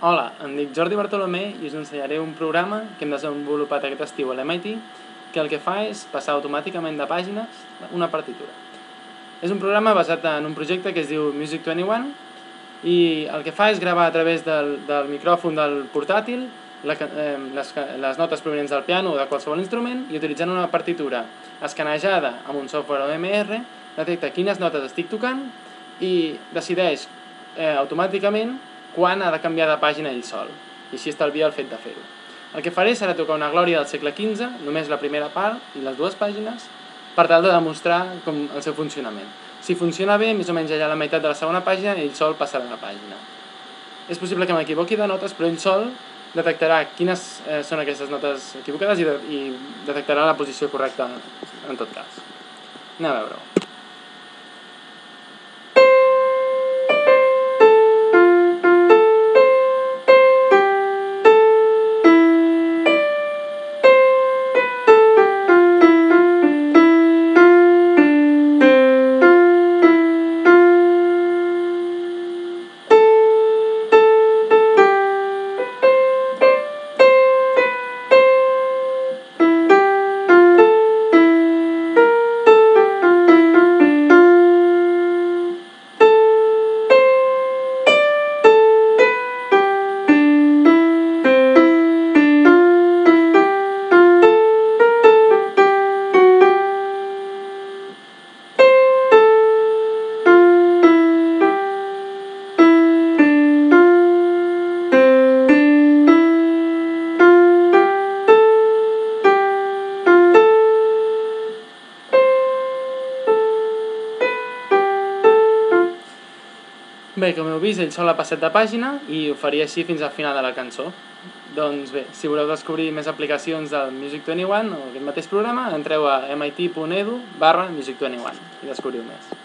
Hola, em dic Jordi Bartolomé i us ensenyaré un programa que hem desenvolupat aquest estiu a l'MIT que el que fa és passar automàticament de pàgines una partitura. És un programa basat en un projecte que es diu Music 21 i el que fa és gravar a través del micròfon del portàtil les notes provenents del piano o de qualsevol instrument i utilitzant una partitura escanejada amb un software OMR detecta quines notes estic tocant i decideix automàticament quan ha de canviar de pàgina ell sol, i així estalvia el fet de fer-ho. El que faré serà tocar una glòria del segle XV, només la primera part i les dues pàgines, per tal de demostrar el seu funcionament. Si funciona bé, més o menys allà a la meitat de la segona pàgina, ell sol passarà la pàgina. És possible que m'equivoqui de notes, però ell sol detectarà quines són aquestes notes equivocades i detectarà la posició correcta en tot cas. Anem a veure-ho. Bé, com heu vist, ell sol ha passat de pàgina i ho faria així fins al final de la cançó. Doncs bé, si voleu descobrir més aplicacions del Music 21 o aquest mateix programa, entreu a mit.edu/Music 21 i descobriu més.